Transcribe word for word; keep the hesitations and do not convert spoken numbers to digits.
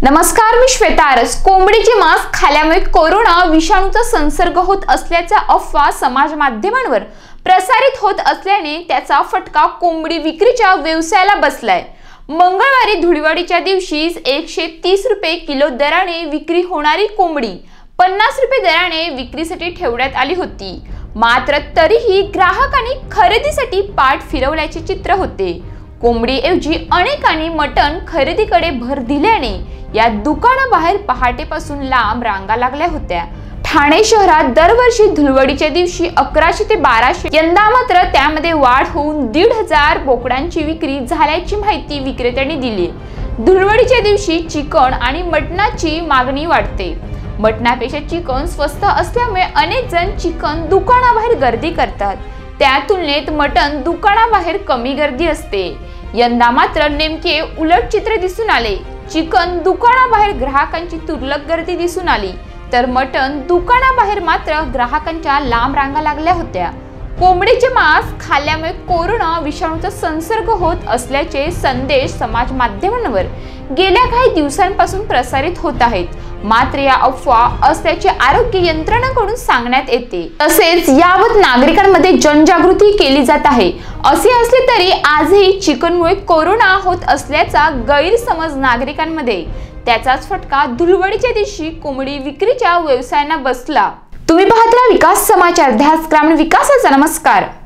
नमस्कार, मी श्वेता आरस। कोंबडीचे मांस खाल्यामुळे कोरोना विषाणूचा संसर्ग होत असल्याचा अफवा समाज माध्यमांवर प्रसारित होत असल्याने त्याचा फटका कोंबडी विक्रीच्या व्यवसायाला बसलाय। मंगळवारी धुळवडीच्या दिवशी एकशे तीस रुपये किलो दराने विक्री होणारी कोंबडी पन्नास रुपये दराने विक्रीसाठी ठेवण्यात आली होती। मात्र तरीही ग्राहकांनी खरेदीसाठी पाठ फिरवल्याचे चित्र होते। कोंबडीऐवजी अनेकांनी मटण खरेदीकडे भर दिल्याने या दुकानाबाहेर पहाटेपासून लांब रांगा लागल्या होत्या। ठाणे शहरात दरवर्षी धुळवडीच्या दिवशी अकराशे ते बाराशे, यंदा मात्र त्यामध्ये वाढ होऊन दीड हजार बोकडांची विक्री झाल्याची माहिती विक्रेत्यांनी दिली। धुळवडीच्या दिवशी चिकन आणि मटणाची मागणी वाढते। मटणापेक्षा चिकन स्वस्त असल्यामुळे अनेक जण चिकन दुकानाबाहेर गर्दी करतात। त्या तुलनेत मटण दुकानाबाहेर कमी गर्दी असते। यंदा मात्र नेमके उलट चित्र दिसून आले। चिकन दुकानाबाहेर ग्राहकांची तुरळक गर्दी दिसून आली, तर मटण दुकानाबाहेर मात्र ग्राहकांच्या लांब रांगा लागल्या होत्या। कोंबडीचे मांस खाल्ल्यामुळे कोरोना विषाणूचा संसर्ग होत असल्याचे संदेश समाज माध्यमांवर गेल्या काही दिवसांपासून प्रसारित होत आहेत। मात्र या अफवा असल्याचे आरोग्य यंत्रणांकडून सांगण्यात येते। तसेच याबाबत नागरिकांमध्ये जनजागृती केली जात आहे। असे असले तरी आजही चिकनमुळे कोरोना होत असल्याचा गैरसमज नागरिकांमध्ये, त्याचाच फटका धुळवडीच्या दिवशी कोंबडी विक्रीच्या व्यवसायांना बसला। तुम्ही पाहत राहा विकास समाचार, ध्यास ग्रामीण विकासाचा। नमस्कार।